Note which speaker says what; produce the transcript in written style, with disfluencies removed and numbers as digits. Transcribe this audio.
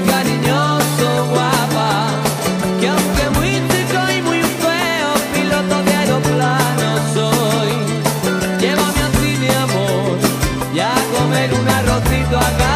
Speaker 1: cariñoso, guapa, que aunque muy chico y muy feo, piloto de aeroplano soy. Llévame a cine, amor, y a comer un arrocito acá.